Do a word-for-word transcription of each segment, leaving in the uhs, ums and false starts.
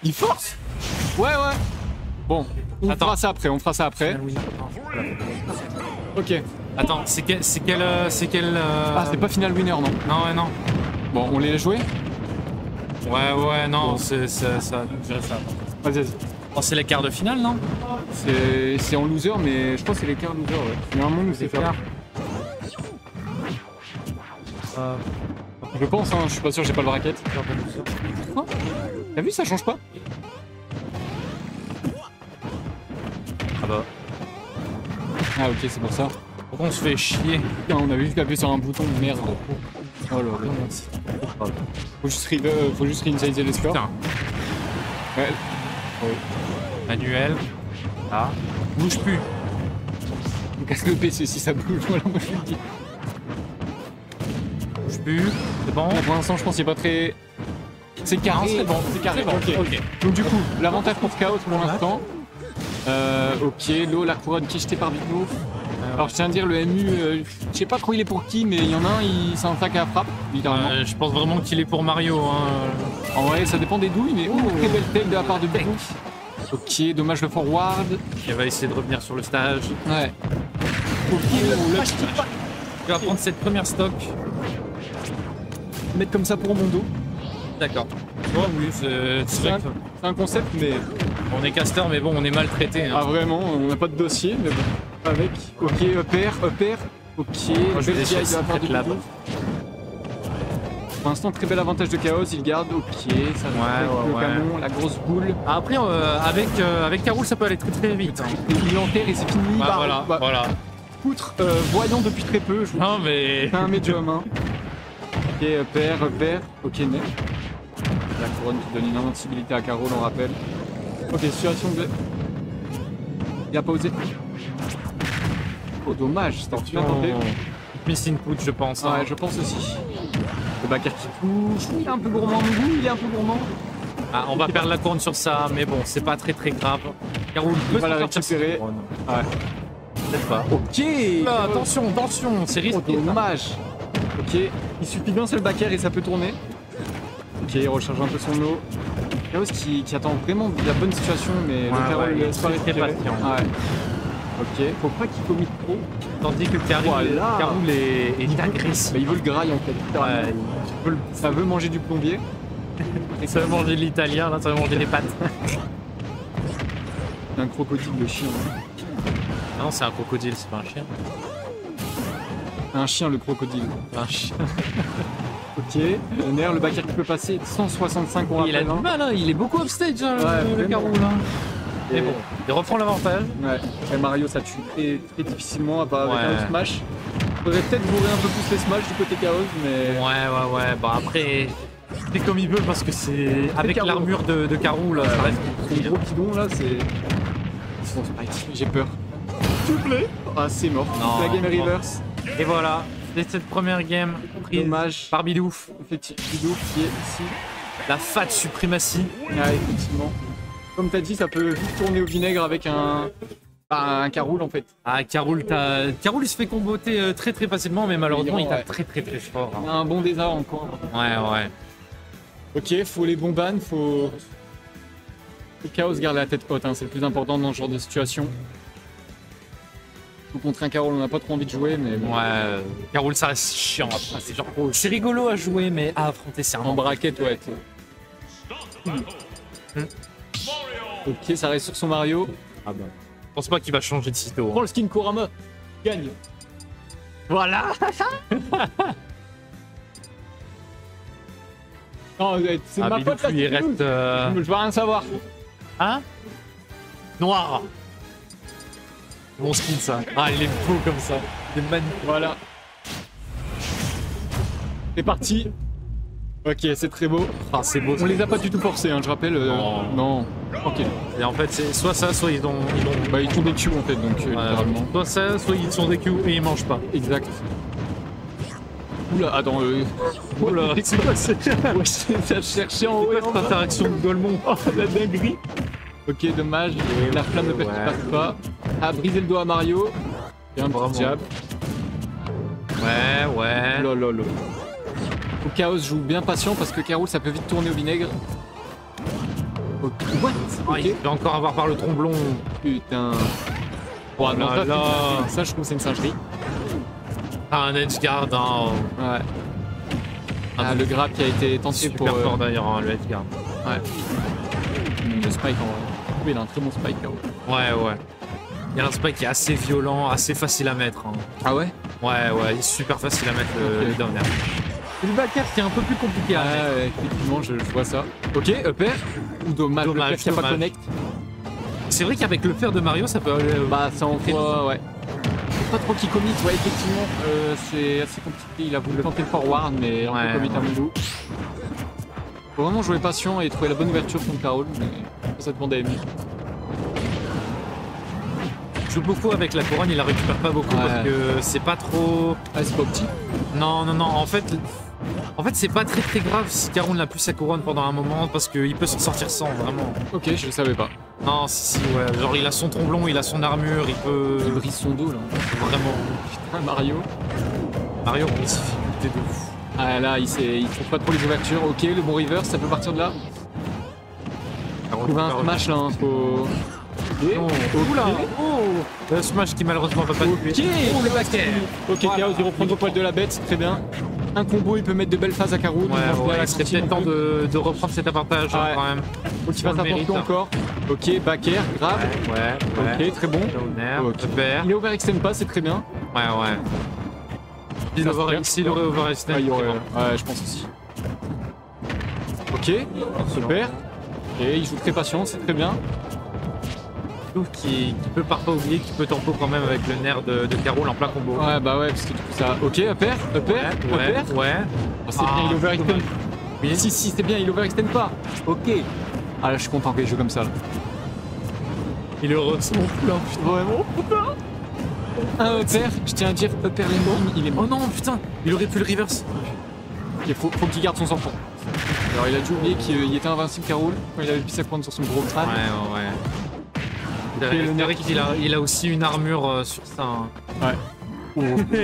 Il force. Ouais, ouais. Bon, on Attends. fera ça après, on fera ça après. Ok. Attends, c'est quel... C'est quel... euh, C'est quel... euh, Ah, c'est pas final winner, non? Non, ouais, non. Bon, on les laisse jouer? Ouais, ouais, non, Bon. c'est ça. ça... je dirais ça. Vas-y, vas-y. Oh, c'est les quarts de finale, non? C'est c'est en loser, mais je pense que c'est les quarts loser, ouais. Il y a un monde où c'est faire. Euh... Je pense, hein, je suis pas sûr, j'ai pas le bracket. Oh, t'as vu, ça change pas? Ah bah. Ah, ok, c'est pour ça. Pourquoi on se fait chier? Putain, on avait juste appuyé sur un bouton de merde. Oh là là. Faut juste, re euh, faut juste réinitialiser les scores. Putain. Ouais. Oui. Manuel. Ah. Bouge plus. On casse le P C si ça bouge, voilà, moi je le dis. Bouge plus. C'est bon. Là, pour l'instant, je pense qu'il n'y a pas très. C'est carré. C'est bon, c'est carré. c'est bon. Ok. Ok. Donc, du coup, l'avantage pour Chaos pour l'instant. Euh, ok, l'eau, la couronne qui est jetée par Bigno. Alors, je tiens à dire, le M U, euh, je sais pas trop il est pour qui, mais il y en a un, il... c'est un sac à frappe, littéralement. Euh, je pense vraiment qu'il est pour Mario. Hein. En vrai, ça dépend des douilles, mais oh, très belle tech de la part de Bigno. Ok, dommage le forward. Il va essayer de revenir sur le stage. Ouais. Ok, oh, là, Il va prendre cette première stock. mettre comme ça pour mon dos. D'accord. Ouais, oui, c'est c'est C'est vrai un, que c'est un concept, mais on est caster, mais bon, on est maltraité. Hein. pas vraiment, on n'a pas de dossier, mais bon. Avec. Ok, upper, upper. Ok, Moi, je vais belle laisser guide de la part de cette lab. Bigno. Pour l'instant, très bel avantage de Chaos, il garde. Ok, ça Ouais, avec ouais, le ouais. canon, la grosse boule. Ah, après, euh, avec, euh, avec Caroul, ça peut aller très très vite. Hein. Et il l'enterre et c'est fini. Bah, Bah, voilà, bah, voilà. Outre, euh, voyant depuis très peu, je vous Non, mais. c'est un médium. Hein. Ok, upper, upper. Ok, net. La couronne qui donne une invincibilité à Carole, on rappelle. Ok, situation de. Il a pas osé. Oh, dommage, c'était bien tenté. Miss input, je pense. Hein. Ouais, je pense aussi. Le backer qui touche. Il est un peu gourmand, Mougou, il est un peu gourmand. Ah, on va perdre la couronne sur ça, mais bon, c'est pas très très grave. Caroul peut va la se sortir cette récupérer. couronne. Ouais. Peut-être pas. Ok. Là, attention, attention, c'est Oh, risqué. dommage. Ok, il suffit d'un seul backer et ça peut tourner. Ok, il recharge un peu son eau. Chaos qui, qui attend vraiment la bonne situation, mais Ouais, le Carole ouais, le laisse pas il est très récupérer. patient. Ouais. Ok, faut pas qu'il commit trop. Tandis que Caroul Voilà. Caroul est, est agressif. Bah, il veut le graille en fait. Ouais, Il veut le- Ça veut manger du plombier. il- ça veut manger de l'italien, là, ça veut manger des pâtes. C'est un crocodile de chien. Non, c'est un crocodile, c'est pas un chien. Un chien, le crocodile. C'est un chien. Ok, le nerf, le backer qui peut passer cent soixante-cinq on Il a rappelle. du hein. mal, hein, il est beaucoup upstage, hein, Ouais, le, le vraiment. Caroul. Hein. Et Mais bon, il reprend l'avantage. Ouais, et Mario ça tue très, très difficilement à part avec Ouais. un smash. Faudrait peut-être bourrer un peu plus les smash du côté Chaos, mais. Ouais, ouais, ouais. Bon, après, c'est comme il veut parce que c'est. Avec Caroul. l'armure de, de Caroul, ça reste Son compliqué. gros bidon là, c'est. Son sprite, j'ai peur. S'il vous plaît. Ah, c'est mort. Non, La game est non. reverse. Et voilà, c'est cette première game prise Dommage. par Bidouf. Effectivement, Bidou qui est ici. La fat suprématie. Ouais, effectivement. Comme t'as dit, ça peut vite tourner au vinaigre avec un. Bah, un Caroul en fait. Ah, Caroul, t'as... Caroul il se fait comboter euh, très très facilement, mais malheureusement il Ouais. tape très très très fort. On hein. a un bon désert encore. Ouais, ouais. Ok, faut les bons bans, faut. Le Chaos garde la tête haute, hein, c'est le plus important dans ce genre de situation. Contre un Carole, on n'a pas trop envie de jouer, mais bon. Ouais, euh, Caroul ça reste chiant après. C'est genre, c'est rigolo à jouer, mais à affronter c'est un En enfer. braquette, ouais. t'es- Hmm. Ok, ça reste sur son Mario. Ah bah. Je pense pas qu'il va changer de sitôt. Prends le skin Kurama, gagne. Voilà. Non, c'est Ah, ma Bidou, pote là, il c'est reste. Bidou. euh, Je veux rien savoir. Hein? Noir. Bon skin ça. Ah, il est beau comme ça. Il est magnifique. Voilà. C'est parti. Ok, c'est très beau. Ah, c'est beau. On les a pas du tout forcés, hein, je rappelle. euh, Non. non. Ok. Et en fait, c'est soit ça, soit ils ont. Ils ont... Bah, ils font des Q en fait, donc euh, littéralement. Soit ça, soit ils sont des Q et ils mangent pas. Exact. Oula, attends, euh... Oula, c'est quoi c'est ouais, ça cherchait en haut et en cette bas. interaction de Golemont? Oh, la dinguerie. Ok, dommage, la flamme de pêche qui ouais. passe pas. A brisé le dos à Mario. Et un Vraiment. petit jab. Ouais, ouais. Oh là là là. Faut Chaos joue bien patient parce que Carole ça peut vite tourner au vinaigre. Ok. What? Ah, Ok. il va encore avoir par le tromblon. Putain. Oh, non, là ça, là. ça, je trouve que c'est une singerie. Ah, un edgeguard, hein. Ouais. Ah, le grab qui a été tenté Super pour... euh, fort d'ailleurs, hein, le edgeguard. Ouais. Le spike en vrai. Oui, il a un très bon spike, K O. Ouais, ouais. Il y a un spike qui est assez violent, assez facile à mettre. Hein. Ah ouais? Ouais, ouais, il est super facile à mettre le, Ok. le down air. Et le back air qui est un peu plus compliqué à Ah mettre. ouais, effectivement, je, je vois ça. Ok, upper ou dommage, Dommage, le qu'il n'y a pas dommage. connect. C'est vrai qu'avec le fer de Mario, ça peut aller. euh, Bah, ça en voit, ouais. Faut pas trop qu'il commit, ouais, effectivement, euh, c'est assez compliqué. Il a voulu tenter le forward, mais un Ouais, peu commit à ouais. mon goût. Faut vraiment jouer patient et trouver la bonne ouverture contre Carole, mais ça demande à aimer. joue beaucoup avec la couronne, il la récupère pas beaucoup Ouais. parce que c'est pas trop. Ah, c'est pas petit. Non, non, non, en fait. En fait, c'est pas très très grave si Karun n'a plus sa couronne pendant un moment parce qu'il peut s'en sortir sans, vraiment. Ok, je le savais pas. Non, si, si, ouais. Genre, il a son tromblon, il a son armure, il peut. Il brise son dos là. Vraiment. Putain, Mario. Mario, grosse difficulté de ouf. Ah là, il, sait, il trouve pas trop les ouvertures. Ok, le bon reverse, ça peut partir de là. Trouver un smash là, hein, faut. Non. Oula! Oh! Le smash qui malheureusement va pas Ok, tuer. Oh, le back air. Ok, Voilà. Chaos, il reprend au poil de la bête, très bien. Un combo, il peut mettre de belles phases à Karun. Ouais, ouais, il serait peut-être temps de, de reprendre cet avantage hein, Ouais. quand même. Faut qu'il On fasse le mérite, attention hein. encore. Ok, back air, grave. Ouais, ouais, ouais. Ok, très bon. Down air, Ok. super. Il est overextend pas, c'est très bien. Ouais, ouais. S'il Ça over- se perd. S'il aurait overextend, Ouais, il y aurait- c'est bon. ouais, je pense aussi. Ok, super. Et il joue très patient, c'est très bien. Je trouve qu'il qu'il peut parfois oublier qu'il peut tempo quand même avec le nerf de, de Carole en plein combo. Ouais, bah ouais, parce que du coup ça. Ok, upper, upper, ouais, upper. ouais. Oh, c'est Ah, bien, il overextend. dommage. Oui, si, si, c'est bien, il overextend pas. Ok. Ah là, je suis content qu'il joue comme ça. Là. Il est heureux de son plein, putain. Vraiment, putain. Un upper, je tiens à dire, upper landing, il est Oh mort. non, putain, il aurait pu le reverse. Il faut, faut qu'il garde son sang-froid. Alors, il a dû oublier qu'il était invincible, Carole, quand il avait pris sa couronne sur son gros crâne. Ouais, ouais, ouais. Ok, C'est le vrai nerf qu'il a, il a aussi une armure euh, sur ça. hein. Ouais. Oh.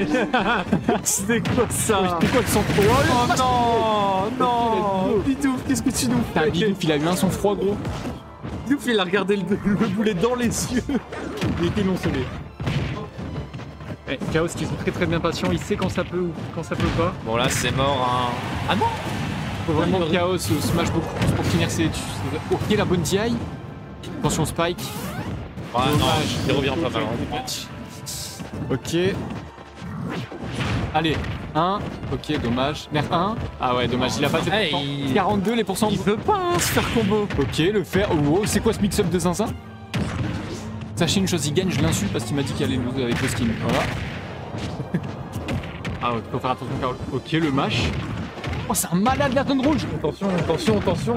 C'était quoi ça? C'est quoi le sang-froid? Oh non, non. Bidouf, qu'est-ce que tu nous Putain, fais? Bidouf, il a eu un sang-froid, gros. Bidouf, il a regardé le, le boulet dans les yeux. Il était non sonné. Eh, Chaos qui joue très très bien patient, il sait quand ça peut ou quand ça peut pas. Bon là, c'est mort. Hein. Ah non. Faut vraiment que Chaos euh, smash beaucoup plus pour finir ses... Ok, la bonne D I. Attention Spike. Ah non, Dommage. il revient pas mal. hein. Ok. Allez, un. Ok, dommage. Nerf un. Ah ouais, dommage, il a pas Hey, fait il- quarante-deux les pourcents. Il veut pas hein, se faire combo. Ok, le fer. Oh, c'est quoi ce mix-up de Zinzin? Sachez une chose, il gagne, je l'insulte parce qu'il m'a dit qu'il allait lose avec le skin. Voilà. Ah ouais, faut faire attention, Carole. Ok, le mash. Oh, c'est un malade la zone rouge. Attention, attention, attention.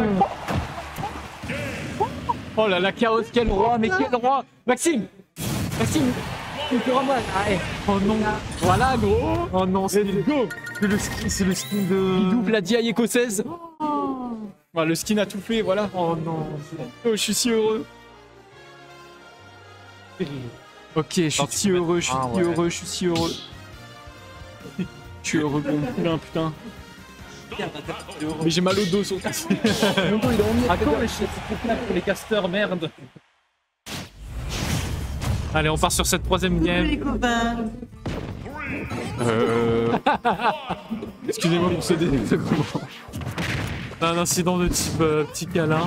Oh là là, Chaos, quel roi, mais quel roi. Maxime Maxime tu me feras mal. Ah, eh. Oh non. Voilà, gros. Oh non, c'est Let's go. c'est le skin, c'est le skin de. Il double la D I écossaise. Voilà, le skin a tout fait, voilà. Oh non. Oh, je suis si heureux. Ok, je suis Attends, tu si peux heureux, je suis mettre- si Ah, ouais. heureux, je suis si heureux. Je suis heureux pour mon poulain, putain. Mais j'ai mal au dos surtout. Mon dos, il est en À quand les chefs pour les casteurs, merde. Allez, on part sur cette troisième game. Euh... Excusez-moi pour ce désagrément. Un incident de type euh, petit câlin.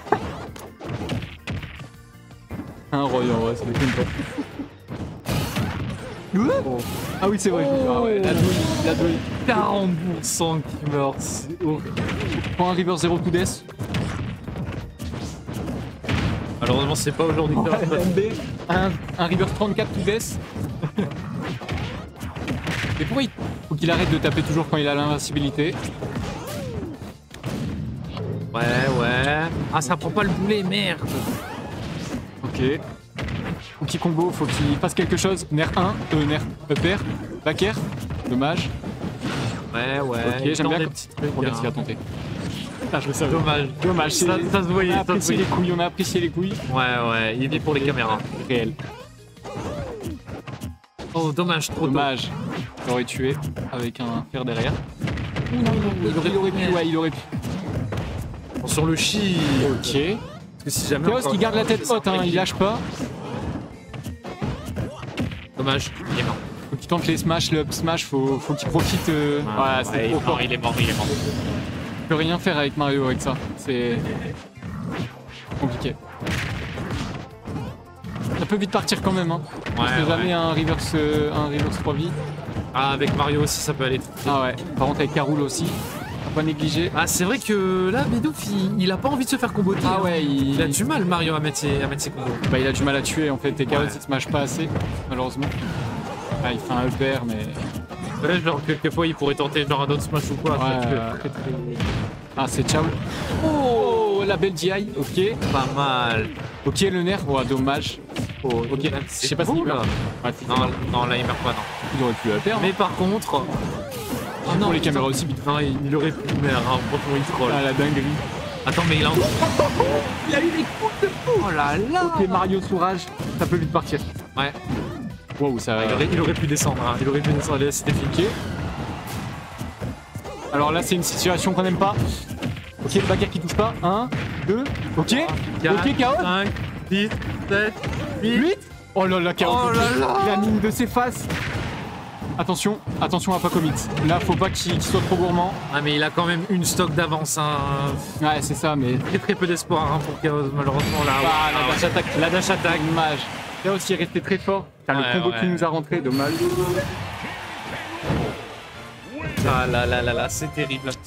Un Roy en vrai, ça déconne pas. Oh. Ah oui, c'est vrai. Ah ouais, la douille, la douille. quarante pour cent qui meurt, c'est horrible. Prends un River zéro to death. Malheureusement, c'est pas aujourd'hui. M B. Un, un River trente-quatre to death. Mais pourquoi il faut qu'il arrête de taper toujours quand il a l'invincibilité? Ouais, ouais. Ah, ça prend pas le boulet, merde. Ok. Faut qu'il combo, faut qu'il fasse quelque chose. Nerf un, euh, nerf upper, back air. Dommage. Ouais, ouais. Ok, il j'aime tente bien des quand- petits trucs. Regarde ce qu'il a hein. tenté. Ah, je le savais. Dommage. Dommage, c'est- Ça, ça se voyait, On a ça se apprécié les voyait. couilles, on a apprécié les couilles. Ouais, ouais, il est pour les caméras. Réel. Oh, dommage, trop tôt. Dommage. Il aurait tué avec un fer derrière. Il aurait, il aurait pu, ouais, il aurait pu. Sur le chi. Ok. que si jamais. Chaos encore- qui garde la tête haute, hein, il lâche pas. Dommage, il est mort. Faut qu'il tente les smash, le up smash, faut, faut qu'il profite. Euh... Ah, ouais, c'est ouais, il trop est mort, fort. il est mort, il est mort. On peut rien faire avec Mario avec ça. C'est compliqué. Ça peut vite partir quand même. Hein. On Ouais, sait ouais. jamais un reverse, euh, un reverse trois vies. Ah, avec Mario aussi, ça peut aller. Ah ouais. Par contre avec Karul aussi. Faut pas négliger. Ah, c'est vrai que là, Bidoof, il, il a pas envie de se faire comboter. Ah hein. ouais, il... Il a du mal, Mario, à mettre ses, à mettre ses combos. Bah, il a du mal à tuer en fait. Et Chaos Ouais. il smash pas assez, malheureusement. Ah, il fait un upper, mais. Ouais, genre, quelquefois, il pourrait tenter genre un autre smash ou quoi. Ouais, parce que- euh, Ah, c'est ciao. Oh, la belle D I. Ok. Pas mal. Ok, le nerf. Ouais, dommage. Oh, Ok. Je c'est sais pas beau, s'il là. meurt. Ouais, c'est Non, non, là, il meurt pas, non. il aurait pu le upper. Mais par contre. Oh Pour les putain. caméras aussi. Non, il, il aurait pu le hein. Franchement, il troll. Ah, la dinguerie. Attends, mais il a encore. Il a eu des coups de fou. Oh là là. Ok, Mario sous rage, ça peut vite partir. Ouais. Wow, ça Il aurait, il aurait pu descendre. Hein. Il aurait pu descendre. Allez, c'était fini. Ok. Alors là, c'est une situation qu'on n'aime pas. Ok, le bagarre qui touche pas. un, deux, ok. Ok, Chaos. cinq, six, sept, huit. huit. Oh là là, Chaos. Oh là là. La mine de ses faces. Attention, attention à pas commit. Là, faut pas qu'il qu'il soit trop gourmand. Ah, mais il a quand même une stock d'avance. Hein. Ouais, c'est ça, mais. Très très peu d'espoir hein, pour Chaos, malheureusement. Là. Ah, Ah, la dash attack. La dash attack. Dommage. Chaos, il est resté très fort. T'as Ouais, le combo ouais. qui nous a rentré, dommage. Ah là là là là, c'est terrible.